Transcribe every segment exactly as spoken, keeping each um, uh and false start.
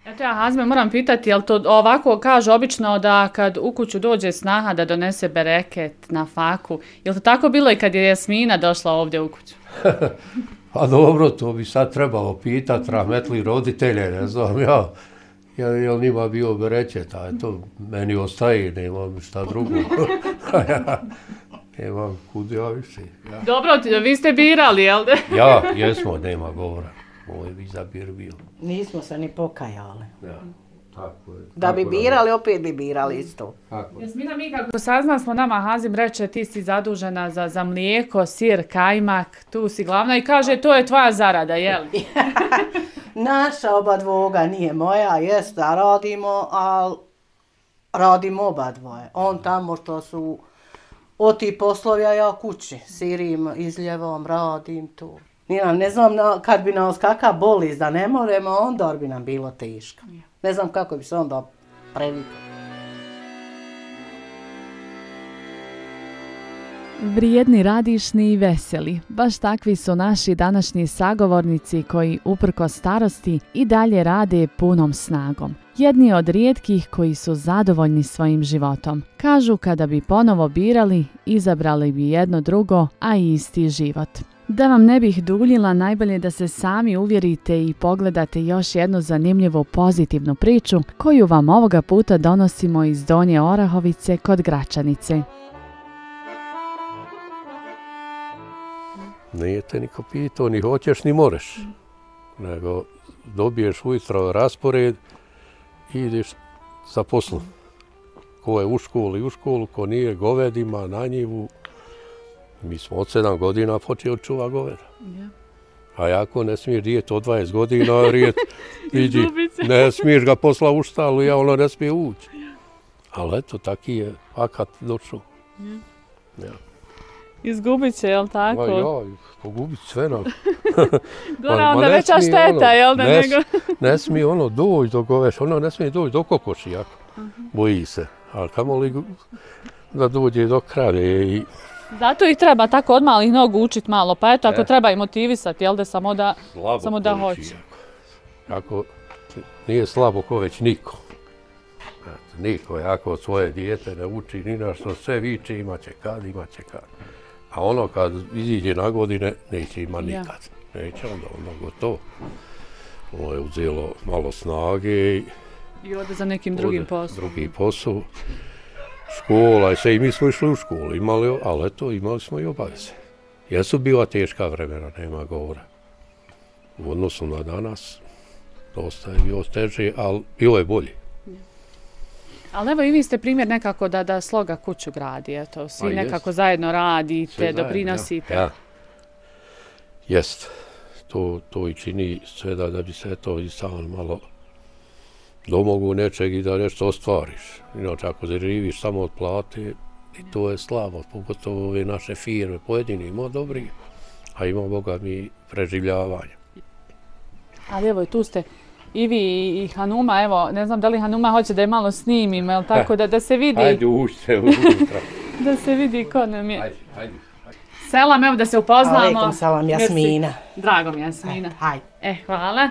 Eto ja, Hazme, moram pitati, jel to ovako kažu obično da kad u kuću dođe snaha da donese bereket na faku, jel to tako bilo i kad je Jasmina došla ovdje u kuću? Pa dobro, to bi sad trebalo pitati rahmetli roditelje, ne znam ja, jel njima bio bereket, a to meni ostaje, nemam šta drugo. Nemam kud ja više. Ja. Dobro, vi ste birali, jel da? Ja, jesmo, nema govora. Moj bi zabir bio. Nismo se ni pokajali. Ja, tako je. Da bi birali, opet bi birali isto. Jasmina, mi kako sazna smo, nama Hazim reče ti si zadužena za, za mlijeko, sir, kajmak, tu si glavna i kaže to je tvoja zarada, jel? Naša oba dvoga nije moja, jest da radimo, ali radimo oba dvoje. On tamo što su oti poslovi, a ja kući, sirim, izljevom, radim tu. Nina, ne znam kad bi nas kakav boliz da ne moremo, onda bi nam bilo teško. Ne znam kako bi se onda previklo. Vrijedni, radišni i veseli, baš takvi su naši današnji sagovornici koji uprkos starosti i dalje rade punom snagom. Jedni od rijetkih koji su zadovoljni svojim životom. Kažu kada bi ponovo birali, izabrali bi jedno drugo, a i isti život. Da vam ne bih duljila, najbolje da se sami uvjerite i pogledate još jednu zanimljivu pozitivnu priču koju vam ovoga puta donosimo iz Donje Orahovice kod Gračanice. Nije te niko pitao, ni hoćeš, ni moreš. Nego dobiješ ujutro raspored i ideš za poslom. Ko je u školi, u školu, ko nije, govedima, na njivu. Mi smo od sedam godina počeli čuva goveda. A jako ne smiješ dijeti od dvadeset godina, rijet, vidi, ne smiješ ga posla u štalu, ja ono ne smije ući. Ali eto, taki je fakat došao. Ja. Izgubit će, jel tako? Ma ja, pogubit sve nam. Gora onda veća šteta, jel da nego? Ne smije ono doći do goveš, ono ne smije doći do kokoši, jako. Boji se. Ali kamo li da dođe do krave i... Zato ih treba tako od malih nogu učiti malo, pa eto, ako treba i motivisati, jel da samo da, samo da hoće. Ako nije slabo ko već niko. Niko, ako svoje dijete ne uči ni na što, sve viče, imaće kad, imaće kad. A ono kad iziđe na godine, neće ima nikad. Neće onda, onda gotovo. Ono je uzelo malo snage i... I ode za nekim drugim poslom. Drugi posao. Škola i sve, i mi smo išli u školu, imali, ali eto, imali smo i obaveze. Jesu bila teška vremena, nema govora. U odnosu na danas, dosta je bilo teže, ali bilo je bolje. Ali evo i vi ste primjer nekako da, da Sloga kuću gradi, eto, svi pa nekako jest. zajedno radite, Zajedno, doprinosite. Ja. Jest, to, to i čini sve da, da bi se to i sam malo domogu nečeg i da nešto ostvariš. Inače, ako živiš samo od plate, i to je slabo, pogotovo ove naše firme, pojedini ima dobri, a ima Boga mi preživljavanja. Ali evo i tu ste i vi i Hanuma, evo, ne znam da li Hanuma hoće da je malo snimim, jel tako, da, da se vidi... Hajde, ušte unutra. Da se vidi ko nam je. Hajde, hajde. Selam, evo da se upoznamo. Alejkum salam, Jasmina. Merci. Drago mi, Jasmina. Hajde. E, hvala.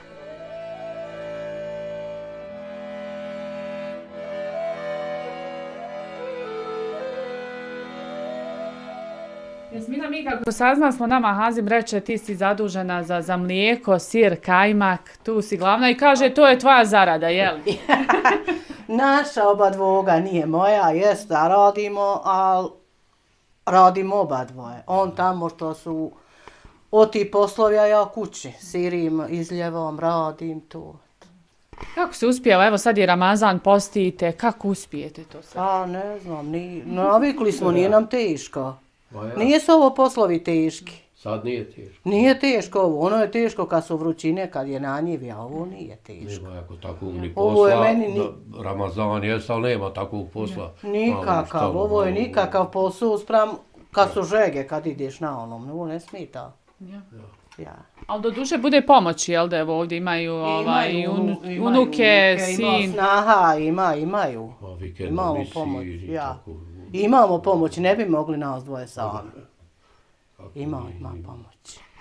Jasmina, mi kako sazna smo, nama Hazim reče ti si zadužena za, za mlijeko, sir, kajmak, tu si glavna i kaže to je tvoja zarada, jel? Naša oba dvoga nije moja, jest da radimo, ali radimo oba dvoje. On tamo što su oti poslovi, a ja kući, sirim, izljevom, radim tu. Kako se uspijeva? Evo sad je Ramazan, postite, kako uspijete to sad? Pa ne znam, ni, navikli smo, nije nam teško. Nije su ovo poslovi teški. Sad nije teško. Nije teško ovo, ono je teško kad su vrućine, kad je na njivi, a ovo nije teško. Nema jako takvog ni Ovo je posla, meni ni... da, Ramazan je, ali nema takvog posla. Nikakav, Malo ovo je malo- nikakav posao spram kad su žege, kad ideš na onom, ovo ne smita. Ja. Ja. Ali do duše bude pomoći, jel da evo ovdje imaju, ovaj, Imaju unu, unu- imaju unuke, unuke, ima sin. snaha, ima, imaju. A vikendom Imamo nisi pomoć, i ja. tako. Imamo pomoć, ne bi mogli nas dvoje sami. Ima, ima pomoć.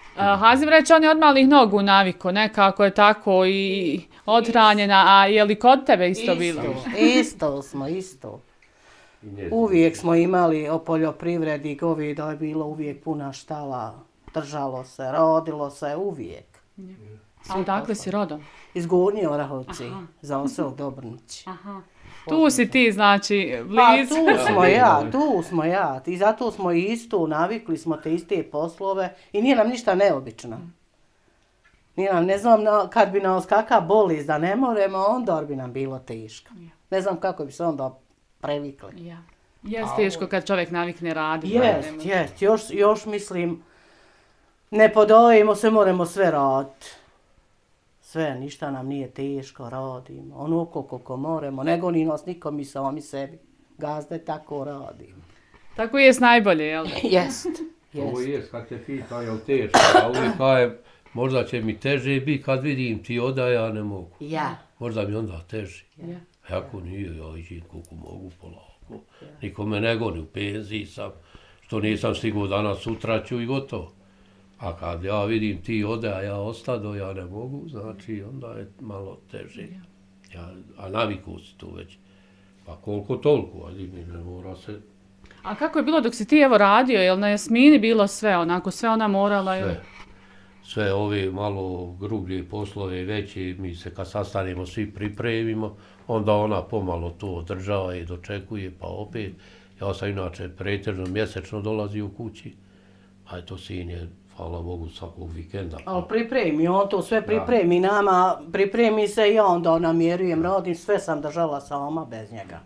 Hazim reče, on je od malih nogu naviko, nekako je tako i odhranjena, a je li kod tebe isto, isto bilo? Isto smo, isto. Uvijek smo imali o poljoprivredi, goveda je bilo uvijek puna štala, držalo se, rodilo se, uvijek. A odakle si rodom? Iz Gornje Orahovci, za Osel Dobrnić. Aha. Tu si ti, znači, blizu. Pa tu smo ja, tu smo ja. I zato smo isto, navikli smo te iste poslove i nije nam ništa neobično. Nije nam, ne znam, kad bi nas kakva bolest da ne moremo, onda bi nam bilo teško. Ne znam kako bi se onda previkli. Ja. Jest teško kad čovjek navikne raditi. Jest, jest. Još, još mislim, ne podojimo se, moramo sve raditi. Sve, ništa nam nije teško, radimo. Onoliko koliko moramo, ne goni nas nikom, mi sami sebi. Gazde, tako radimo. Tako jest najbolje, jel da? Jest. Ovo jest, kad te pita, jel teško, a uvijek kajem, možda će mi teže biti kad vidim ti oda, ja ne mogu. Ja. Možda mi onda teže. Ja. Ako nije, ja iđem koliko mogu polako. Nikome ne goni, u penziji sam, što nisam stigao danas, sutra ću i gotovo. A kad ja vidim ti ode, a ja ostado, ja ne mogu, znači onda je malo teže. Ja, a naviku si tu već. Pa koliko toliko, ali mi ne mora se... A kako je bilo dok si ti evo radio, jel na Jasmini bilo sve onako, sve ona morala? Jel? Sve. Sve ove malo grublje poslove veće, mi se kad sastanemo svi pripremimo, onda ona pomalo to održava i dočekuje, pa opet. Ja sam inače pretežno mjesečno dolazi u kući, a eto sin je, hvala Bogu, svakog vikenda. A pripremi, on to sve pripremi nama, pripremi se i ja onda namjerujem, radim, sve sam držala sama bez njega.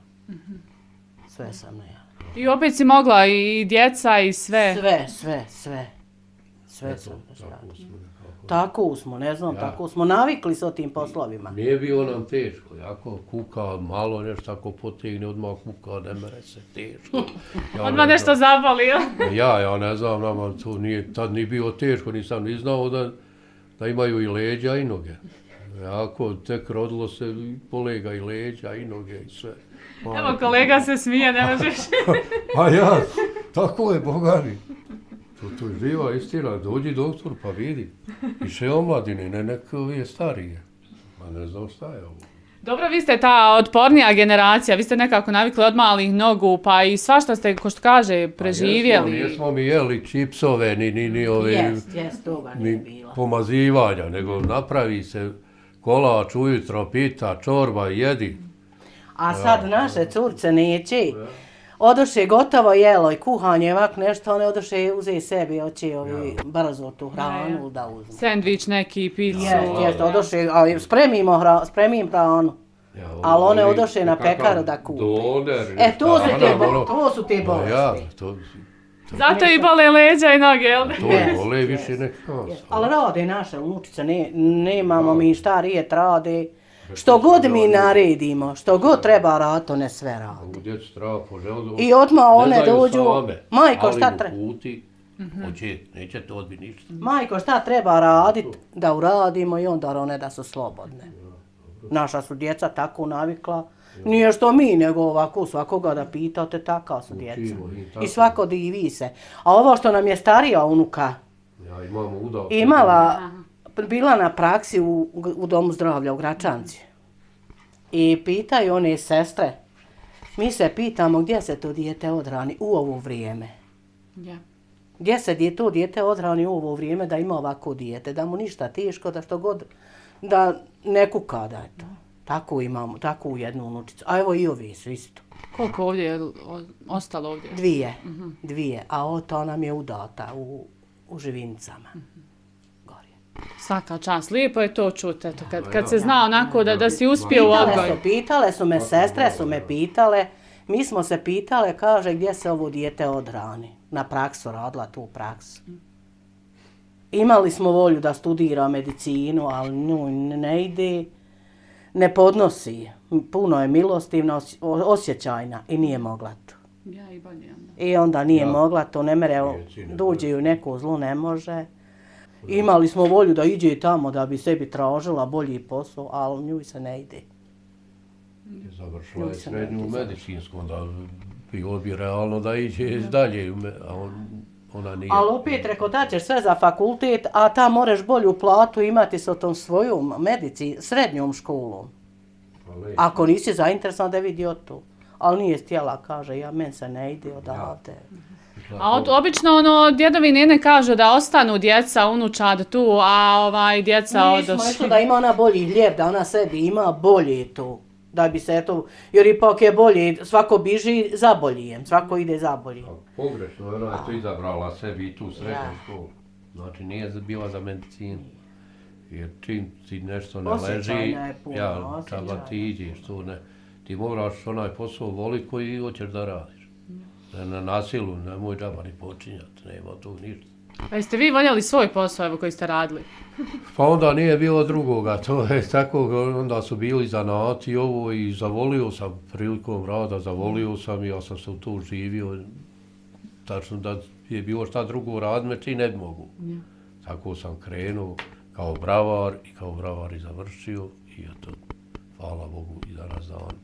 Sve sam ja. I opet si mogla i djeca i sve? Sve, sve, sve. Sve sam držala. Tako smo, ne znam, tako smo navikli s o tim poslovima. Nije bilo nam teško, jako kuka, malo nešto ako potegne, odmah kuka, ne mere se teško. Ja odmah nešto zapali, jel? Ja, ja ne znam, nama to nije, tad nije bilo teško, nisam ni znao da, da imaju i leđa i noge. Jako tek rodilo se i polega i leđa i noge i sve. Pa, evo kolega se smije, ne možeš. Pa ja, tako je, bogani. To, to je živa istina, dođi doktor pa vidi. Više omladine, ne neko je starije. Ma ne znam šta je ovo. Dobro, vi ste ta otpornija generacija, vi ste nekako navikli od malih nogu, pa i svašta ste, ko što kaže, preživjeli. Pa jesmo, nismo mi jeli čipsove, ni, ni, ni ove, jest, jest, toga nije bilo. Pomazivanja, nego napravi se kolač ujutro, pita, čorba, jedi. A sad naše curce neće. Odoše gotovo jelo i kuhanje, ovak nešto, one odoše uze sebi, oće ovi brzo tu hranu da uzme. Sendvič neki, picu. Jest, jest, odoše, a spremimo hra, spremim hranu. Ja, ali one odoše na pekaru da kupe. Doner, e, to su te, bo, to su te bolesti. Ja, to, to, zato i bole leđa i noge, jel? To je bole više nekako. Ali rade naše unučice, ne, nemamo mi šta rijet, rade. Što god mi naredimo, što god treba raditi, one sve radi. I odmah one dođu, majko šta treba? Hoće, neće to odbiti ništa. Majko šta treba raditi, da uradimo i onda one da su slobodne. Naša su djeca tako navikla, nije što mi, nego ovako svakoga da pitate, taka su djeca. I svako divi se. A ovo što nam je starija unuka, imala... bila na praksi u, u Domu zdravlja u Gračanci. I pitaju one sestre, mi se pitamo gdje se to dijete odhrani u ovo vrijeme. Ja. Gdje se to dijete odhrani u ovo vrijeme da ima ovako dijete, da mu ništa teško, da što god, da ne kuka da je to. Tako imamo, tako u jednu unučicu. A evo i ovi su isto. Koliko ovdje je ostalo ovdje? Dvije, uh-huh. dvije. A o to nam je udata u, u Živinicama. Uh-huh. Svaka čast, lijepo je to čuti, eto, kad, kad se zna onako da, da si uspio u odgoj. Su, pitale su me, sestre su me pitale, mi smo se pitale, kaže, gdje se ovo dijete odhrani. Na praksu, radila tu praksu. Imali smo volju da studira medicinu, ali nju ne ide, ne podnosi. Puno je milostivna, osjećajna i nije mogla to. Ja, i, bolje, I onda nije ja. mogla to, ne mere, dođe u neku zlu, ne može. Imali smo volju da iđe tamo da bi sebi tražila bolji posao, ali nju se ne ide. Završila je srednju medicinsku, onda bilo bi realno da iđe dalje, a on, ona nije... Ali opet reko da ćeš sve za fakultet, a tam moraš bolju platu imati sa tom svojom medici, srednjom školom. Ali, Ako nisi zainteresovan da vidio to. Ali nije stjela, kaže, ja, men se ne ide odavde. A od, obično ono, djedovi nene kažu da ostanu djeca, unučad tu, a ovaj djeca Mi odošli. smo isto da ima ona bolji hljeb, da ona sebi ima bolje to. Da bi se to, jer ipak je bolje, svako biži za boljijem, svako ide za boljijem. pogrešno, ona je to izabrala sebi i tu srednju Ja. školu. Znači nije bila za medicinu. Jer čim ti nešto ne Osjećajna leži, je puno, ja, osjećajna. čaba ti iđeš tu, ne. Ti moraš onaj posao voliti koji hoćeš da radiš. Ne na nasilu, nemoj džaba ni počinjati, nema tu ništa. Pa jeste vi voljeli svoj posao evo, koji ste radili? Pa onda nije bilo drugoga, to je tako, onda su bili zanati ovo i zavolio sam prilikom rada, zavolio sam i ja sam se u to živio. Tačno da je bilo šta drugo radme, i ne mogu. Ja. Tako sam krenuo kao bravar i kao bravar i završio i eto, hvala Bogu i danas dan.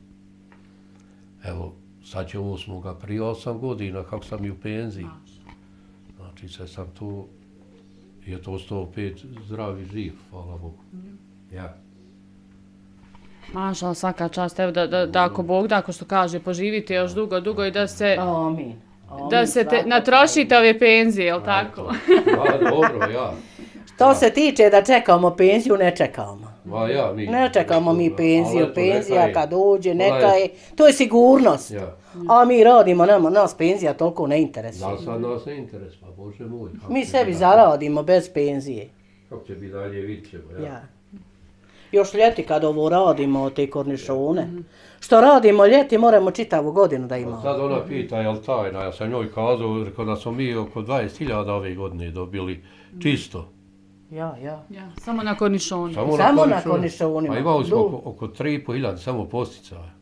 Evo, sad će osmoga prije osam godina kako sam i u penziji. Znači sve sam tu i eto ostao opet zdrav i živ, hvala Bogu. Ja. Mašala, svaka čast, evo da, da, da ako Bog da, ako što kaže, poživite još dugo, dugo i da se, Amin. Amin, da se te, svakako. natrošite ove penzije, jel tako? Ma, dobro, ja. Što se tiče da čekamo penziju, ne čekamo. Ma, ja, mi. Ne čekamo mi penziju, Ali eto, penzija neka je. kad dođe, neka Ona je- je, to je sigurnost. Ja. A mi radimo, nama, nas penzija toliko ne interesuje. Da li sad nas ne interes, pa Bože moj. kako Mi će sebi biti zaradimo bez penzije. dalje? Kako će biti dalje, vidit ćemo, ja. Ja. Još ljeti kad ovo radimo, te kornišone. Što radimo ljeti, moramo čitavu godinu da Pa imamo. sad ona pita, jel tajna, ja sam njoj kazao, rekao da smo mi oko dvadeset hiljada ove godine dobili čisto. Ja, ja. Ja, samo na kornišonu. Samo, Samo na kornišonu. kornišonima. Pa imali smo Du- oko, oko tri i pol hiljade samo posticaja.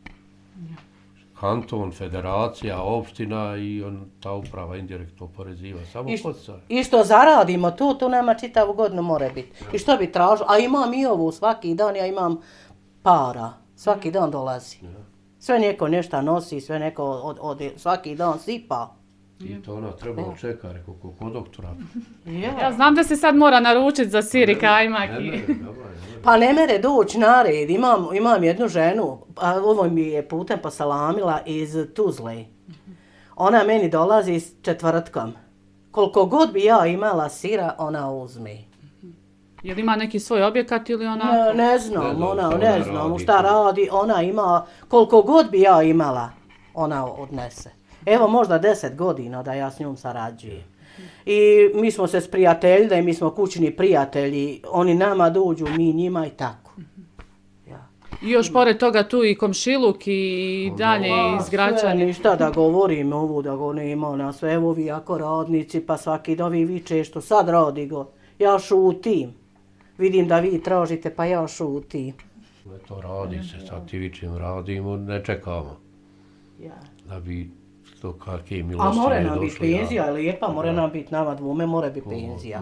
Kanton, federacija, opština i on, ta uprava indirektno oporeziva. Samo I š- posticaja. I što zaradimo tu, tu nama čitavu godinu mora biti. I što bi tražio, a imam i ovu svaki dan, ja imam para, svaki dan dolazi. Sve neko nešto nosi, sve neko od, od, svaki dan sipa. I to ona treba čeka, rekao, ko kod doktora. Ja znam da se sad mora naručiti za sir i kajmak. Ne, i- ne, ne, ne, ne. Pa ne mere doći na red, imam, imam jednu ženu, a ovo mi je putem posalamila iz Tuzle. Ona meni dolazi s četvrtkom. Koliko god bi ja imala sira, ona uzme. Jel ima neki svoj objekat ili ona... Ne, ne Ne znam, znam ona, šta ne ona znam radi. šta radi, ona ima, koliko god bi ja imala, ona odnese. Evo možda deset godina da ja s njom sarađujem. I mi smo se sprijateljili, mi smo kućni prijatelji, oni nama dođu, mi njima i tako. Ja. I još pored toga tu i komšiluk i dalje iz Sve, Gračani. ništa da govorim ovu, da go nema na sve, evo vi ako radnici, pa svaki da vi viče što sad radi go. Ja šutim. Vidim da vi tražite, pa ja šutim. To radi se, sad ti vičem radimo, ne čekamo. Ja. Da bi to kakve A milosti mora ne nam biti došli. penzija, je lijepa, mora nam biti nama dvome, mora biti penzija.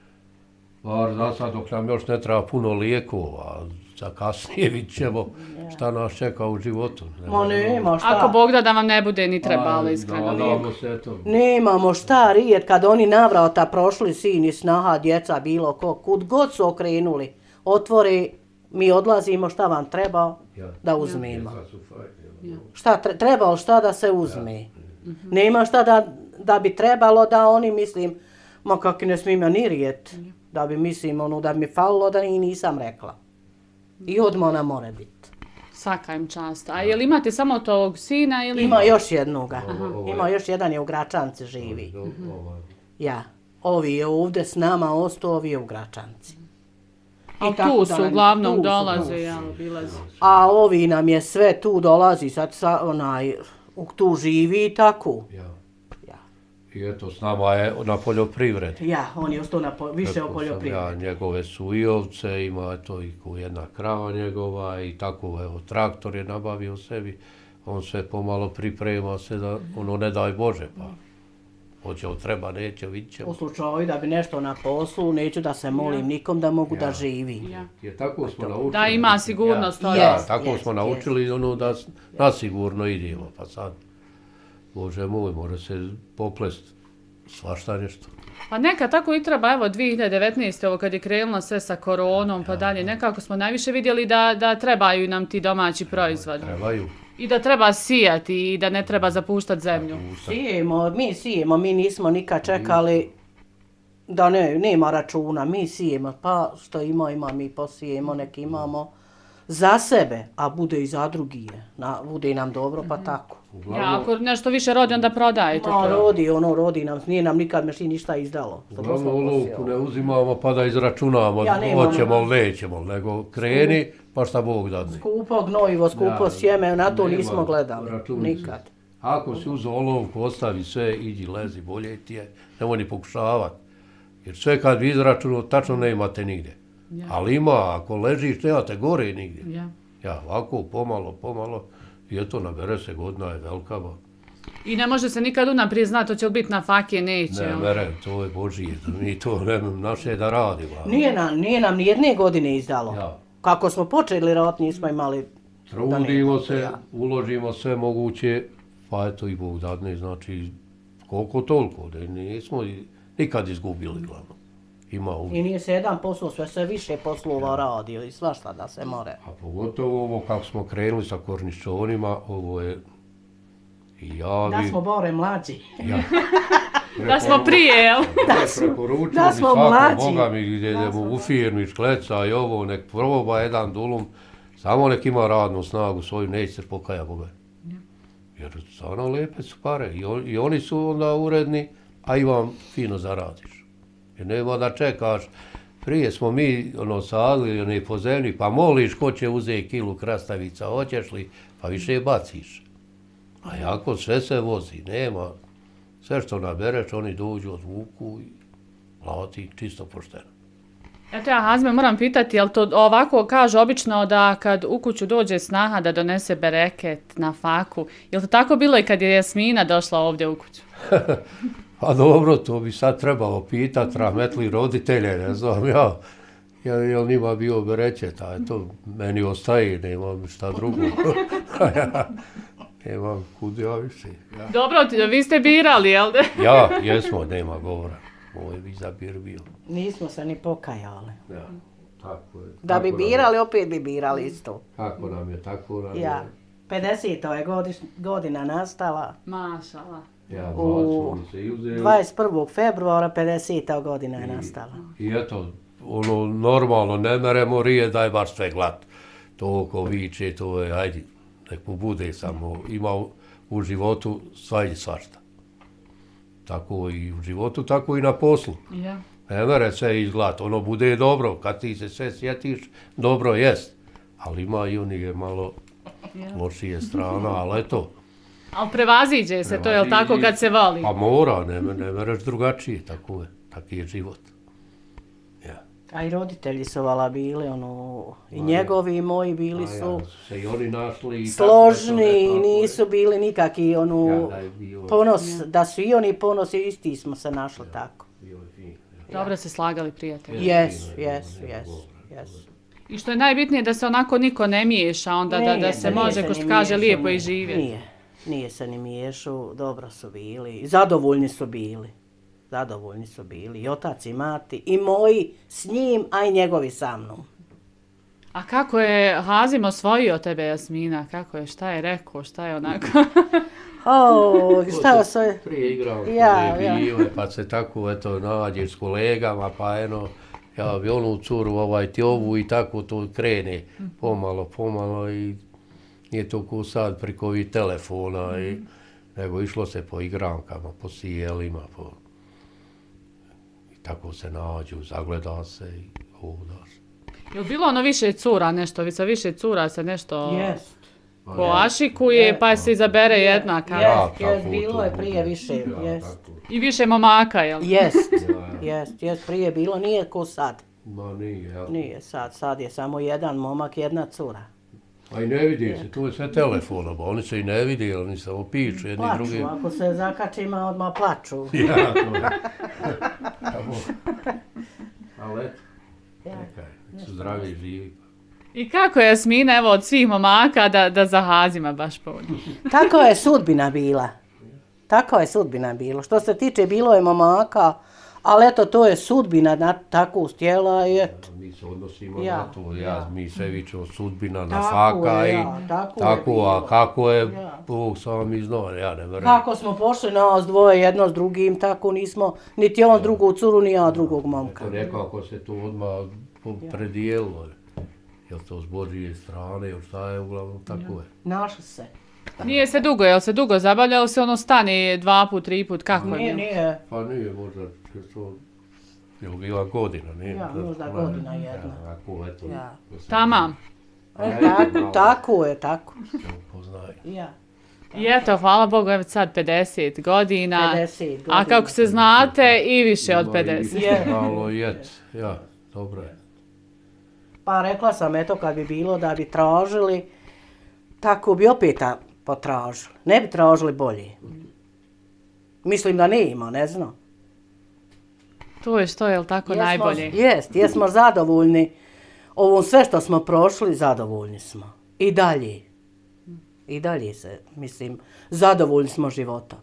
Bar za sad dok nam još ne treba puno lijekova, za kasnije vidit ćemo šta nas čeka u životu. Ma nema šta. Ako Bog da da vam ne bude ni trebalo iskreno. Nadamo se to. Nemamo šta rijet kad oni navrata prošli sin i snaha, djeca, bilo ko, kud god su okrenuli, otvore, mi odlazimo šta vam treba Ja. da uzmemo. Djeca su fajni. Šta tre, treba li šta da se uzme. Nema šta da, da bi trebalo da oni mislim, ma kak ne smijem ja ni rijet, da bi mislim ono da bi mi falilo da i nisam rekla. I odmah ona mora biti. Svaka im čast. A jel imate samo tog sina ili... Ima još jednoga. Ovo je- Ima još jedan je u Gračanci živi. Do- ovaj, Ja. Ovi je ovdje s nama ostao, ovi je u Gračanci. A I tako tu da su, nam- uglavnom tu su, tu dolaze, su. ja, obilaze. A ovi nam je sve tu dolazi, sad sa, onaj, u- tu živi i tako. Ja. Ja. I eto, s nama je na poljoprivredi. Ja, on je ostao na po, više Rekao o sam poljoprivredi. Ja, njegove su i ovce, ima to i ko jedna krava njegova i tako, evo, traktor je nabavio sebi. On sve pomalo priprema se da, ono, ne daj Bože, pa. Hoće li treba, neće, vidit ćemo. U slučaju da bi nešto na poslu, neću da se molim nikom da mogu da živi. Ja. Jer tako smo naučili. Da ima sigurnost. Ja, ono. ja, Jest, tako jest, smo jest. naučili ono da s- nasigurno idemo, pa sad, Bože moj, mora se poplest svašta nešto. Pa neka tako i treba, evo dvije hiljade devetnaeste. ovo kad je krenulo sve sa koronom pa dalje, nekako smo najviše vidjeli da, da trebaju nam ti domaći proizvodi. Trebaju. I da treba sijati i da ne treba zapuštati zemlju. Sijemo, mi sijemo, mi nismo nikad čekali da ne, nema računa, mi sijemo, pa što ima, ima, mi posijemo, neki imamo za sebe, a bude i za drugije, na, bude nam dobro, pa tako. Ja, ako nešto više rodi, onda prodajete Ma, to. rodi, ono, rodi nam, nije nam nikad mešti ništa izdalo. Uglavnom olovku ne uzimamo pa da izračunamo, Ja, nemam. hoćemo ili nećemo, nego kreni pa šta Bog dadne. Skupo gnojivo, skupo Ja, sjeme, na to nema nismo gledali, računice. nikad. Ako si uzeo olovku, ostavi sve, iđi, lezi, bolje ti je, nemoj ni pokušavati. Jer sve kad bi izračunao, tačno ne imate nigdje. Ja. Ali ima, ako ležiš, nemate gore nigdje. Ja. Ja, ovako, pomalo, pomalo, i eto, nabere se, godina je velika. Ba. I ne može se nikad unaprijed znati, to će li biti na fakije, neće. Ne, ono. mere, to je Božije, mi to ne, naše da radimo. Nije nam, nije nam ni jedne godine izdalo. Ja. Kako smo počeli rad, nismo imali... Trudimo se, ja. uložimo sve moguće, pa eto i Bog dadne, znači, koliko toliko, da nismo i- nikad izgubili glavno. Ima uvijek. I nije se jedan posao, sve se više poslova radio i svašta da se more. A pogotovo ovo kako smo krenuli sa korničonima, ovo je i ja Da bi... smo bore mlađi. Ja, Da smo prije, jel? Da smo- preporučili da smo svakom mlađi. Boga mi gdje idemo u firmu i škleca i ovo, nek proba jedan dulum, samo nek ima radnu snagu svoju, neće se pokaja Boga. Jer stvarno lepe su pare i, on, i oni su onda uredni, a i vam fino zaradiš. Jer nema da čekaš, prije smo mi ono sadili one po zemlji, pa moliš ko će uzeti kilu krastavica, hoćeš li, pa više baciš. A jako sve se vozi, nema, sve što nabereš, oni dođu, odvuku i plati čisto pošteno. Eto ja, Hazme, moram pitati, jel to ovako kažu obično da kad u kuću dođe snaha da donese bereket na faku, jel to tako bilo i kad je Jasmina došla ovdje u kuću? Pa dobro, to bi sad trebalo pitati, rahmetli roditelje, ne znam ja, jel, jel njima bio bereket, a eto, meni ostaje, nemam šta drugo. Ja, nemam kud ja više. Ja, Dobro, ti- vi ste birali, jel? ja jesmo, nema govora. Moj bi zabir bio. Nismo se ni pokajali. Ja, tako je. Da bi Tako nam je. birali, opet bi birali isto. Kako nam je, tako nam je. Ja, pedeseta je godiš, godina nastala. Mašala. Ja, U dva smo se i uzeli. dvadeset prvog februara pedeseta godina je nastala. I eto, ono, normalno, ne meremo rije da je baš sve glat. To ko viče, to je, ajde, nek mu bude samo, ima u, u životu sva i svašta. Tako i u životu, tako i na poslu. Ja. Ne mere sve izglat, ono bude dobro, kad ti se sve sjetiš, dobro jest. Ali ima i onih malo Ja. lošije strana, ali eto. Ali prevaziđe se to, jel tako, kad se voli? Pa mora, ne, ne mereš drugačije, tako je, taki je život. Ja. A i roditelji su vala bili, ono, i Ma, njegovi i moji bili A su ja, se i oni našli i složni, tako, eto, nisu bili nikaki, ono, Ja, da je bio- ponos, da su i oni ponosi, isti smo se našli tako. bio je fin, ja. Dobro se slagali prijatelji. Jes, fino je, jes, nema jes, govora, jes. I što je najbitnije da se onako niko ne miješa, onda da, da Nije se nije može, ko ni što kaže, miješao, lijepo i nije. živjeti. Nije, nije se ni miješao, dobro su bili, zadovoljni su bili. Zadovoljni su bili i otac i mati, i moji s njim, a i njegovi sa mnom. A kako je Hazim osvojio tebe, Jasmina? Kako je, šta je rekao, šta je onako? O, šta je sve? Prije igrao, Ja, ja, ja. bio, pa se tako, eto, nađeš s kolegama, pa eno, ja bi onu curu, ovaj, ti ovu i tako to krene, pomalo, pomalo i nije to ko sad preko ovih telefona, i, nego išlo se po igramkama, po sijelima, po... I tako se nađu, zagleda se i ovdaš. Je li bilo ono više cura nešto, vi sa više cura se nešto Jest. poašikuje, pa se izabere jedna kao... Ja, Jest, jest, tako bilo to je bude. prije više, Ja, jest. tako. I više momaka, jel? Jest, Ja. jest, jest, prije bilo, nije ko sad. Ma nije, ja. Nije sad, sad je samo jedan momak, jedna cura. A i ne vidi se, tu je sve telefonom, oni se i ne vidi, oni samo piču jedni Plaču, drugi. ako se zakačima odmah plaču. Ja, to je. Tamo. Ali eto, nekaj, nek su zdravi i živi. I kako je Jasmina, evo, od svih momaka da, da za Hazima baš povodi? Tako je sudbina bila. takva je sudbina bilo. Što se tiče, bilo je momaka, ali eto, to je sudbina na takvu stjela i eto. Mi se odnosimo Ja, na to, ja, ja. mi sve vičemo sudbina na Tako faka je, i ja, tako je tako, a bilo. kako je, Ja. Bog sam mi zna, ja ne verujem. Kako smo pošli nas dvoje, jedno s drugim, tako nismo, niti on drugu curu, ni ja drugog momka. To nekako se to odmah po- predijelilo. Jel to s Božije strane, jel šta je, uglavnom tako je. Našli se. Nije se dugo, jel se dugo zabavlja, jel se ono stane dva put, tri put, kako je Nije, bilo? nije. Pa nije možda, je to, jel bila godina, nije? Ja, možda godina jedna. Ja, ako, eto. Ja. da se- Tamam. E, tako, tako je, tako. se upoznaje. Ja. I eto, hvala Bogu, evo sad pedeset godina. pedeset godina. A kako se znate, i više od Ima i pedeset. više, Je. Malo jet, ja, dobro je. Pa rekla sam, eto, kad bi bilo da bi tražili, tako bi opet a, potražili. Ne bi tražili bolje. Mislim da ne ima, ne znam. To je što, jel tako, Jesmo- najbolje? Jest, jesmo zadovoljni. Ovom sve što smo prošli, zadovoljni smo. I dalje. I dalje se, mislim, zadovoljni smo životom.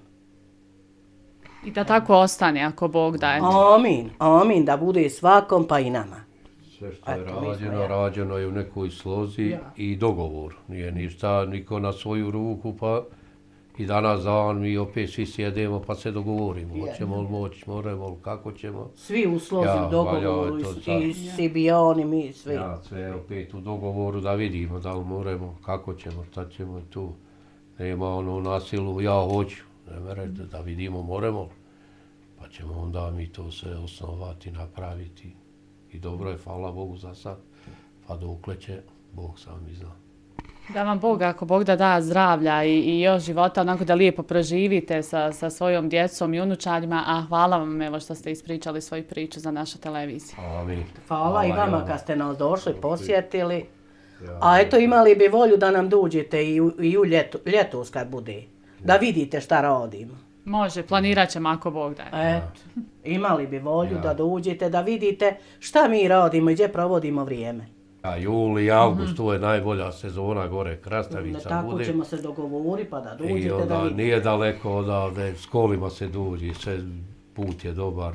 I da tako ostane, ako Bog daje. Amin, amin, da bude svakom pa i nama. Sve što je Eto, mi smo, rađeno, ja. rađeno je u nekoj slozi Ja. i dogovor. Nije ništa, niko na svoju ruku, pa i danas dan mi opet svi sjedemo pa se dogovorimo. Je. Hoćemo li moći, moramo li, kako ćemo. Svi u slozi, Ja, u dogovoru, valjao je to i, sad. i Sibijani, mi svi. Ja, sve opet u dogovoru da vidimo da li moramo, kako ćemo, šta ćemo tu. Nema ono na silu, ja hoću. Ne merete, da vidimo moramo li. Pa ćemo onda mi to sve osnovati, napraviti. I dobro je, hvala Bogu za sad. Pa dokle će, Bog sam mi zna. Da vam Bog, ako Bog da da zdravlja i, i još života, onako da lijepo proživite sa, sa svojom djecom i unučarima, a hvala vam evo što ste ispričali svoju priču za našu televiziju. Amin. Hvala i vama kad ste nas došli, posjetili. Ja, A eto, imali bi volju da nam dođete i u, i u ljetu, ljetos kad bude. Da vidite šta radimo. Može, planirat ćemo ako Bog daje. Eto, imali bi volju Ja. da dođete, da vidite šta mi radimo i gdje provodimo vrijeme. A juli i august, to je najbolja sezona gore, Krastavica Tako bude. ćemo se dogovoriti pa da I dođete da onda vidite. nije daleko odavde, s kolima se dođe, sve put je dobar.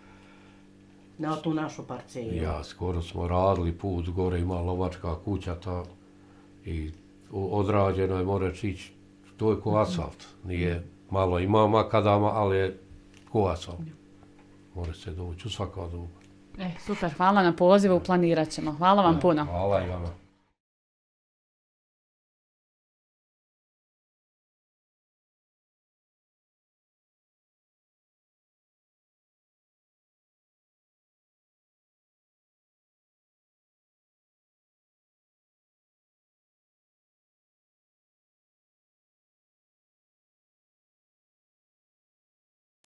Na tu našu parcelu. Ja, skoro smo radili put, gore ima lovačka kuća ta i o- odrađeno je, moraš ići, to je ko asfalt, nije malo ima makadama, ali je ko asfalt. Mora se doći u svaka doba. E, super, hvala na pozivu, planirat ćemo. Hvala vam puno. Hvala i vama.